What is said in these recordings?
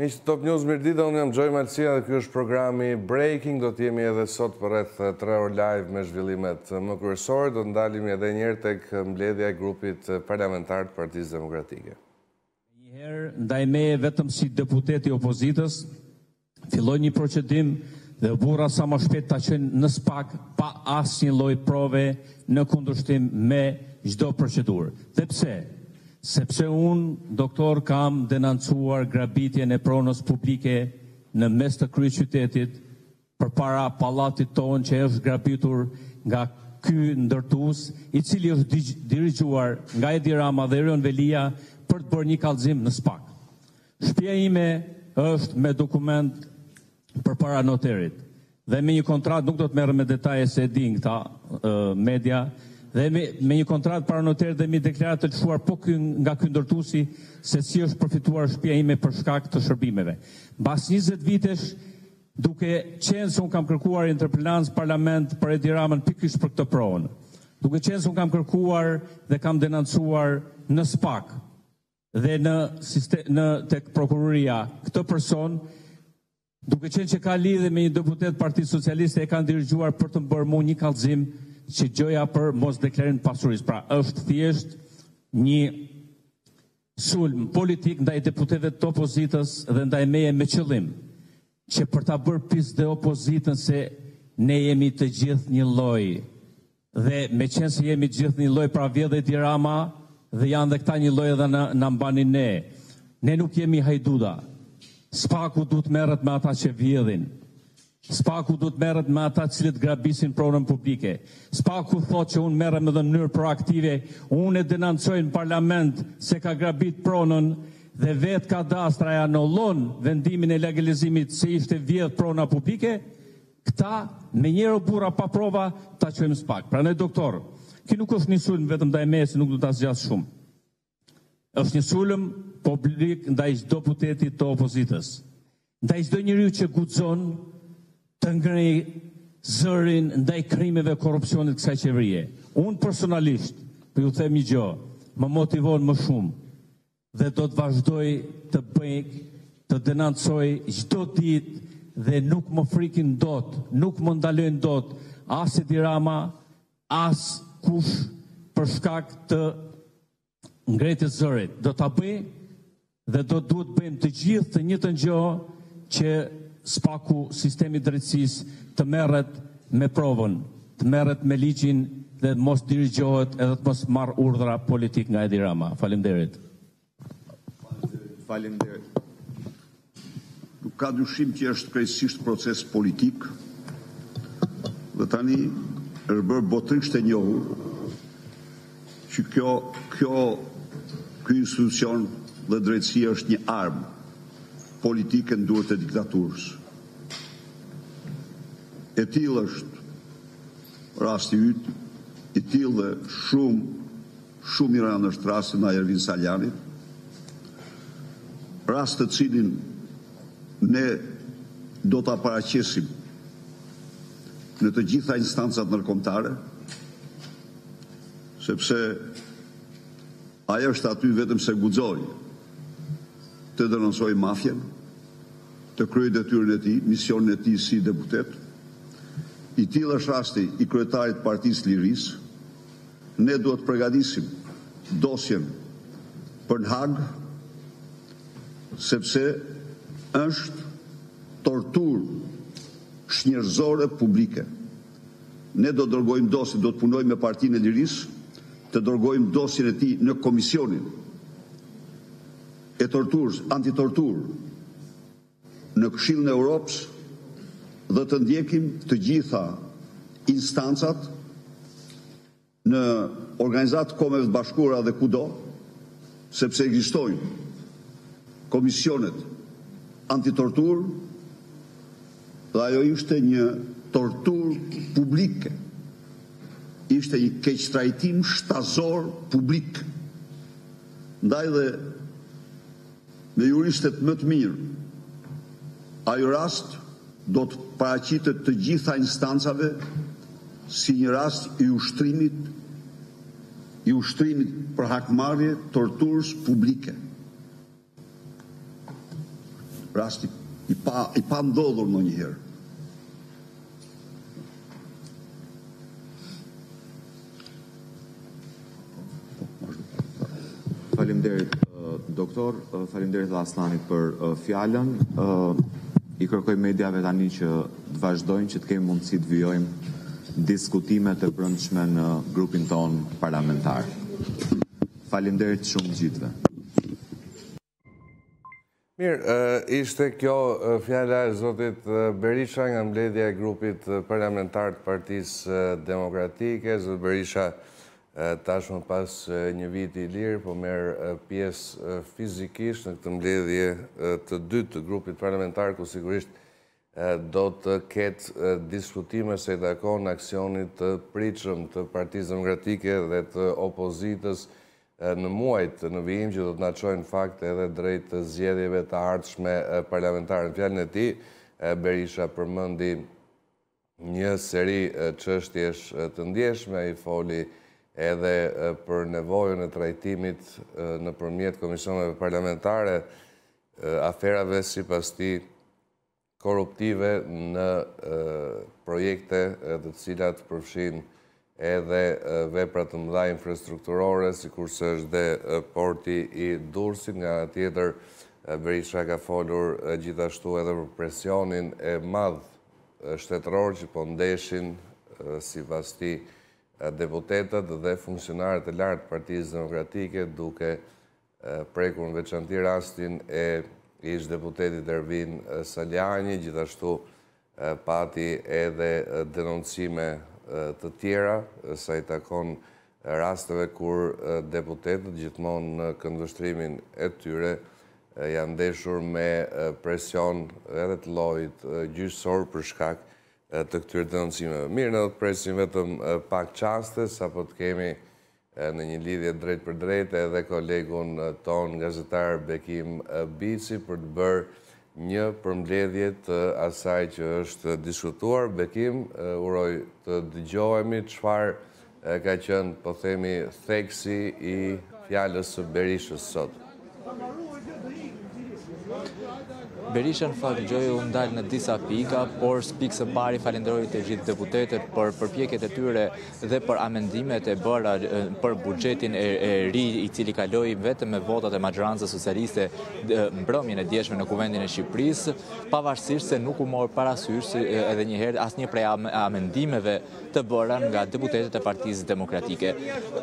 Miqtë Top News, mirëditë, unë jam Gjoj Malësia dhe kjo është programi Breaking. Do t'jemi edhe sot për rreth 3 orë live me zhvillimet më kryesore. Do t'ndalimi edhe njerë tek mbledhja e grupit parlamentar të Partisë Demokratike. Njëherë, ndaj meje vetëm si deputeti opozitës, filloi një procedim dhe burra sa më shpejt ta qenë në SPAK pa asnjë lloj prove në kundërshtim me çdo procedurë. Dhe pse? Sepse unë, doktor, kam denoncuar grabitjen e pronës publike në mes të kryeqytetit përpara pallatit tonë që është grabitur nga ky ndërtues, i cili është dirigjuar nga Edi Rama dhe Erion Velia për të bërë një kallëzim në SPAK. Shtëpia ime është me dokument përpara noterit dhe me një kontratë, nuk do të merrem me detaje se e din këta media, dhe me një kontratë para noterit dhe me deklaratë të lëshuar nga ky ndërtuesi se si është përfituar shtëpia ime për shkak të shërbimeve. Mbas 20 vitesh, duke qenë se unë kam kërkuar interpelancë parlament për Edi Ramën pikërisht për këtë provë, duke qenë se unë kam kërkuar dhe kam denoncuar në SPAK dhe tek prokuroria këtë person, duke qenë që ka lidhje me një deputet Partisë Socialiste, e kanë dirigjuar për të bërë mua një kallëzim që gjoja për mos deklarim pasurisë. Pra, është thjesht një sulm politik ndaj deputetëve të opozitës dhe ndaj meje me qëllim që për ta bërë pis dhe opozitën se ne jemi të gjithë një lloj. Dhe me qenë se jemi të gjithë një lloj, pra vjedh Edi Rama dhe janë dhe këta një lloj edhe na mbanin ne. Ne nuk jemi hajduda. SPAK-u duhet merret me ata që vjedhin. SPAK-u duhet merret me ata cilët grabisin pronën publike. SPAK-u thotë që unë merrem edhe në mënyrë proaktive, unë e denoncoj në parlament se ka grabit pronën dhe vetë kadastra e anullon vendimin e legalizimit se ishte vjedh prona publike, këta me njëro burra pa prova ta çojmë SPAK. Prandaj doktor, ky nuk është një sulm vetëm ndaj meje, se nuk do ta zgjas shumë. Është një sulm publik ndaj çdo deputeti të opozitës, ndaj çdo njeriu që guxon të ngrej zërin ndaj krimeve korrupsionit kësaj qeverie. Unë personalisht, për ju them një gjë, më motivon më shumë dhe do të vazhdoj të bëj, të denoncoj çdo ditë dhe nuk më frikin dot, nuk më ndalojnë dot as Edi Rama, as kush për shkak të ngretjes zërit. Do ta bëj dhe duhet bëjmë të gjithë të njëjtën gjë që SPAK-u, sistemi i drejtësisë, të merret me provën, të merret me ligjin dhe mos dirigjohet edhe të mos marr urdhra politik nga Edi Rama. Faleminderit. Faleminderit. Nuk ka dyshim që është krejtësisht proces politik dhe tani është bërë botërisht e njohur që ky institucion dhe drejtësia është një armë politike në duart e diktaturës. E tillë është rasti yt, i tillë dhe shumë i rëndë është rasti nga Ervin Saljanit, rast të cilin ne do ta paraqesim në të gjitha instancat ndërkombëtare, sepse ajo është aty vetëm se guxoi të denoncoj mafjen, të kryej detyrën e tij, misionin e tij si deputet. I tillë është rasti i kryetarit të Partisë Lirisë. Ne duhet të përgatisim dosjen për në Hag, sepse është torturë shnjërzore publike. Ne do të dërgojmë dosjen, do të punojmë me Partinë e Lirisë, të dërgojmë dosjen e tij në komisionin e torturës, antitorturë në Këshillin e Europës dhe të ndjekim të gjitha instancat në organizatë kombeve të bashkuara dhe kudo, sepse ekzistojnë komisionet antitorturë dhe ajo ishte një torturë publike. Ishte një keqtrajtim shtazor publik. Ndaj dhe me juristët më të mirë, ajo rast do të paraqitet të gjitha instancave si një rast i ushtrimit për hakmarrje, torturës publike. rasti i pa ndodhur më njëherë. Faleminderit, doktor, faleminderit dhe Aslanit për fjalën. I kërkoj mediave tani që të vazhdojnë, që të kemi mundësi të vijojmë diskutimet e brendshme në grupin ton parlamentar. Faleminderit shumë gjithëve. Mirë, ishte kjo fjala e zotit Berisha nga mbledhja e grupit parlamentar të Partisë Demokratike. Zot Berisha tashmë pas një viti i lirë, po merr pjesë fizikisht në këtë mbledhje të dytë të grupit parlamentar, ku sigurisht do të ketë diskutime se i takon aksionit të pritshëm të Partisë Demokratike dhe të opozitës në muajt në vijim, që do të na çojnë fakt edhe drejt zgjedhjeve të ardhshme parlamentare. Në fjalën e tij, Berisha përmendi një seri çështjesh të ndjeshme, i foli edhe për nevojën e trajtimit nëpërmjet komisioneve parlamentare, aferave sipas tij korruptive në projekte të cilat përfshin edhe vepra të mëdha infrastrukturore, sikurse është dhe porti i Durrësit. Nga ana tjetër, Berisha ka folur gjithashtu edhe për presionin e madh shtetëror që po ndeshin sipas tij deputetët dhe funksionarët e lartë Partisë Demokratike, duke prekur në veçanti rastin e ish deputetit Ervin Saljani. Gjithashtu pati edhe denoncime të tjera sa i takon rasteve kur deputetët gjithmonë në këndvështrimin e tyre janë ndeshur me presion edhe të llojit gjyqësor për shkak të këtyre denoncimeve. Mirë, ne do të presim vetëm pak çaste, sapo të kemi në një lidhje drejt për drejt edhe kolegun ton gazetar Bekim Bici për të bërë një përmbledhje të asaj që është diskutuar. Bekim, uroj të dëgjohemi çfarë ka qenë, po themi, theksi i fjalës së Berishës sot. Berisha në fakt dëgjoj u ndal në disa pika, por pikë së pari falenderoj të gjithë deputetët për përpjekjet e tyre dhe për amendimet e bëra për buxhetin e ri, i cili kaloi vetëm me votat e majorancës socialiste mbrëmjen e djeshme në Kuvendin e Shqipërisë, pavarësisht se nuk u mor parasysh edhe një herë asnjë prej amendimeve të bëra nga deputetët e Partisë Demokratike.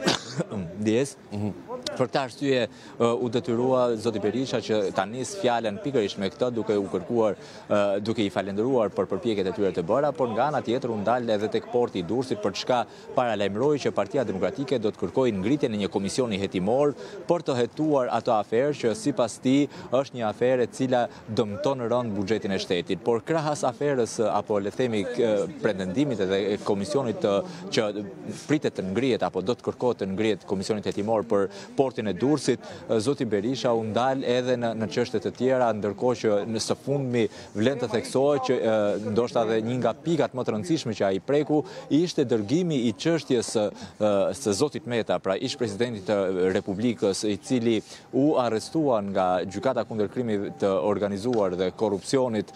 Për këtë arsye u detyrua zoti Berisha që ta nis fjalën pikërisht me këtë, duke u kërkuar, duke i falendëruar për përpjekjet e tyre të bëra, por nga ana tjetër u ndal edhe tek porti i Durrësit, për çka paralajmëroi që Partia Demokratike do të kërkojë ngritjen e një komisioni hetimor për të hetuar ato aferë që sipas tij është një aferë e cila dëmton rënd buxhetin e shtetit. Por krahas aferës apo le themi pretendimit edhe komisionit që pritet të ngrihet apo do të kërkohet të ngrihet komisionit hetimor për portin e Durrësit, zoti Berisha u ndal edhe në çështje të tjera, ndërkohë që në së fundmi vlen të theksohet që ndoshta edhe një nga pikat më të rëndësishme që ai preku ishte dërgimi i çështjes së zotit Meta, pra ish presidentit të Republikës, i cili u arrestua nga gjykata kundër krimit të organizuar dhe korrupsionit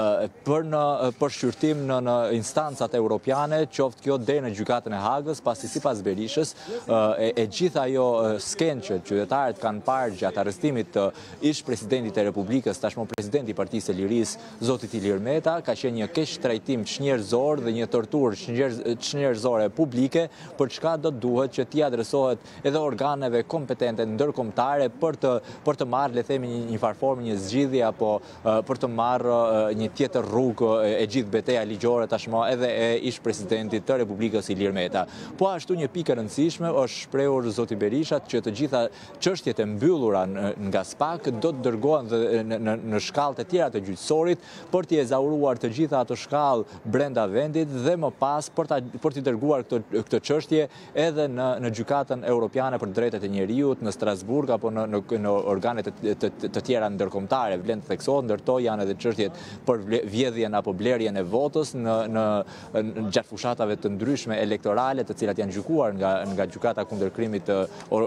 për shqyrtim në instancat europiane, qoftë kjo deri në gjykatën e Hagës, pasi sipas Berishës e gjitha ajo skenë që qytetarët kanë parë gjatë arrestimit të ish presidentit e Republikës, tashmë presidenti i Partisë së Lirisë, zoti Ilir Meta, ka qenë një keq trajtim çnjerëzor dhe një torturë çnjerëzore publike, për çka do duhet që t'i adresohet edhe organeve kompetente ndërkombëtare për të marrë, le themi, një farformë, një zgjidhje apo për të marrë një tjetër rrugë e gjithë betejë ligjore tashmë edhe e ish presidentit të Republikës Ilir Meta. Po ashtu një pikë e rëndësishme është shprehur zoti Berisha që të gjitha çështjet e mbyllura nga SPAK do të dërgohen në shkallët e tjera të gjyqësorit për t'i ezauruar të gjitha ato shkallë brenda vendit dhe më pas për t'i dërguar këtë çështje edhe në gjykatën europiane për drejtat e njeriut në Strasburg apo në organet të tjera ndërkombëtare. Vlen të theksohet, ndërto janë edhe çështjet për vjedhjen apo blerjen e votës në gjatë fushatave të ndryshme elektorale, të cilat janë gjykuar nga gjykata kundër krimit të organizuar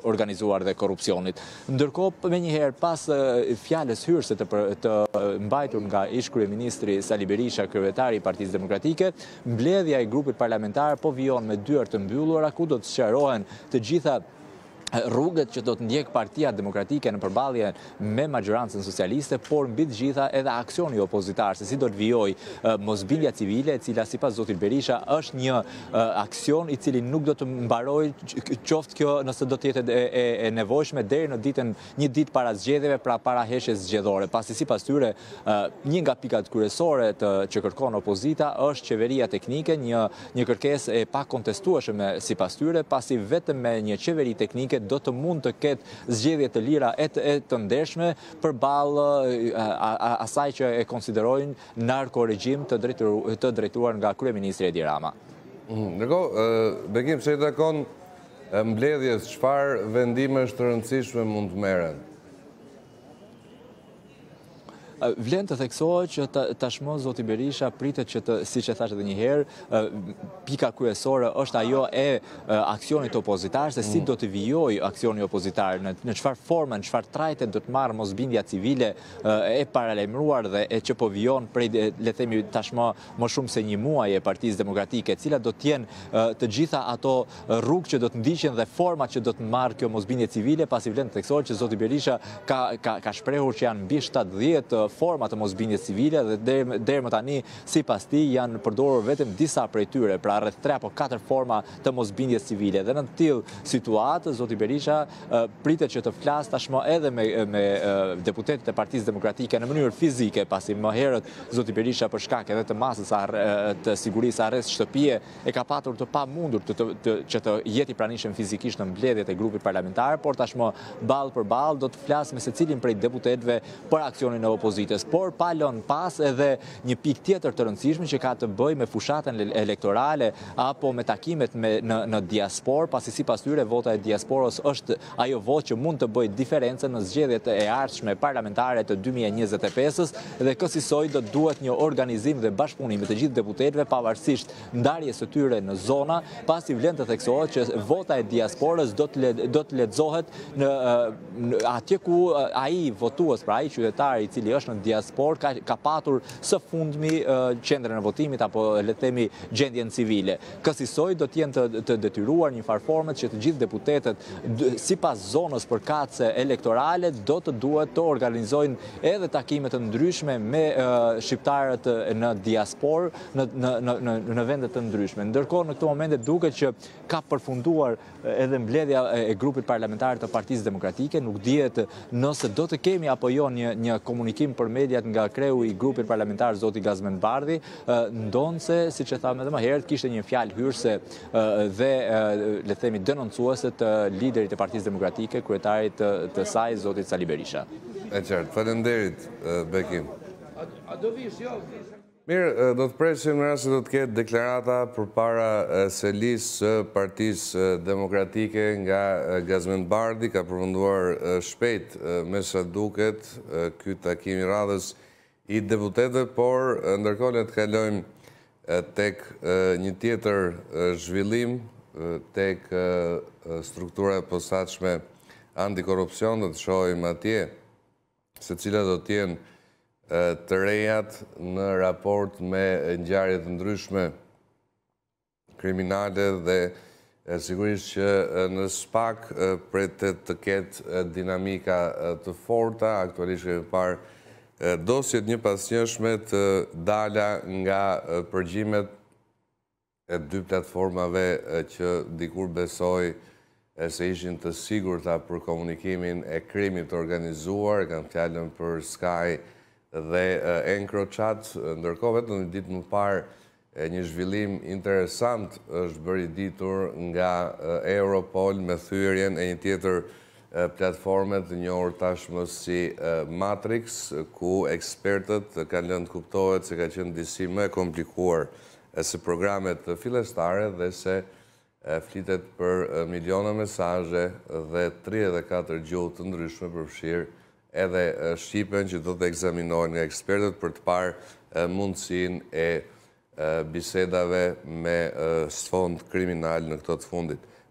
drejtuar dhe korrupsionit. Ndërkohë, menjëherë pas fjalës hyrëse të mbajtur nga ish kryeministri Sali Berisha, kryetari i Partisë Demokratike, mbledhja e grupit parlamentar po vijon me dyert të mbyllura, ku do të sqarohen të gjitha rrugët që do të ndjek Partia Demokratike në përballje me majorancën socialiste, por mbi të gjitha edhe aksioni opozitar, se si do të vijojë mosbindja civile, e cila sipas zotit Berisha është një aksion i cili nuk do të mbarojë, qoftë kjo nëse do të jetë e nevojshme deri në një ditë para zgjedhjeve, pra para heshjes zgjedhore. Pasi sipas tyre, një nga pikat kryesore që kërkon opozita është qeveria teknike, një kërkesë e pakontestueshme sipas tyre, pasi vetëm me një qeveri teknike do të mund të ketë zgjedhje të lira e të ndershme përballë asaj që e konsiderojnë narkoregjim të drejtuar nga kryeministri Edi Rama. Ndërkohë, Bekim, se i takon mbledhjes, çfarë vendimesh të rëndësishme mund të merren? Vlen të theksohet që tashmë zoti Berisha pritet që siç e thash edhe një herë, pika kryesore është ajo e aksionit opozitar, se si do të vijojë aksioni opozitar, në çfarë forme, në çfarë trajte do të marrë mosbindja civile e paralajmëruar dhe e që po vijon prej, le themi tashmë më shumë se një muaj e Partisë Demokratike, e cila do të jenë të gjitha ato rrugë që do të ndiqen dhe format që do të marrë kjo mosbindje civile, pasi vlen të theksohet që zoti Berisha ka shprehur që janë mbi 70 forma të mosbindjes civile dhe deri më tani sipas tij janë përdorur vetëm disa prej tyre, pra rreth 3 apo 4 forma të mosbindjes civile. Dhe në të tillë situatë zoti Berisha pritet që të flas tashmë edhe me deputetët e Partisë Demokratike në mënyrë fizike, pasi më herët zoti Berisha për shkak edhe të masës të sigurisë arrest shtëpie e ka patur të pamundur që të jeti pranishëm fizikisht në mbledhjet e grupit parlamentar, por tashmë ballë për ballë do të flas me secilin prej deputetëve për aksionin e opozitës. Por pa lënë pas edhe një pikë tjetër të rëndësishme që ka të bëjë me fushatën elektorale apo me takimet në diasporë, pasi sipas tyre vota e diasporës është ajo votë që mund të bëjë diferencën në zgjedhjet e ardhshme parlamentare të 2025-s dhe kësaj do duhet një organizim dhe bashkëpunim me të gjithë deputetëve pavarësisht ndarjes së tyre në zona, pasi vlen të theksohet që vota e diasporës do të lexohet në atje ku ai votues, pra ai qytetar i cili është në diasporë ka patur së fundmi qendrën e votimit apo le të themi gjendjen civile. Kësaj do të jenë të detyruar një farë forme që të gjithë deputetët sipas zonës përkatëse elektorale do të duhet të organizojnë edhe takime të ndryshme me shqiptarët në diasporë në vende të ndryshme. Ndërkohë në këtë moment duket që ka përfunduar edhe mbledhja e grupit parlamentar të Partisë Demokratike, nuk dihet nëse do të kemi apo jo një komunikim për mediat nga kreu i grupit parlamentar zoti Gazmend Bardhi, ndonse, siç e thamë edhe më herët, kishte një fjalë hyrëse dhe le të themi denoncuese të liderit të Partisë Demokratike, kryetarit të saj zotit Sali Berisha. E qartë, faleminderit Bekim. Mirë, do të presim në rast se do të ketë deklarata përpara selisë së Partisë Demokratike nga Gazmend Bardhi, ka përfunduar shpejt me sa duket ky takim i radhës i deputetëve, por ndërkohë le të kalojmë tek një tjetër zhvillim tek struktura e posaçme antikorrupsion, do të shohim atje se cilat do të jenë të rejat në raport me ngjarje të ndryshme kriminale dhe sigurisht që në SPAK pritet të ketë dinamika të forta. Aktualisht kemi parë dosjet një pas njëshme të dala nga përgjimet e 2 platformave që dikur besoj se ishin të sigurta për komunikimin e krimit organizuar, kanë fjalën për Sky dhe EncroChat. Ndërkohë vetëm një ditë më parë një zhvillim interesant është bërë i ditur nga Europol me thyerjen e një tjetër platforme të njohur tashmë si Matrix, ku ekspertët kanë lënë të kuptohet se ka qenë disi më e komplikuar se programet fillestare dhe se flitet për miliona mesazhe dhe 34 gjuhë të ndryshme përfshirë edhe shqipen që do të ekzaminojnë nga ekspertët për të parë mundësinë e bisedave me sfond kriminal në këto të fundit.